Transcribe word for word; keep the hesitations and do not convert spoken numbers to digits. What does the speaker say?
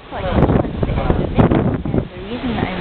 like towards the end of it, and the reason I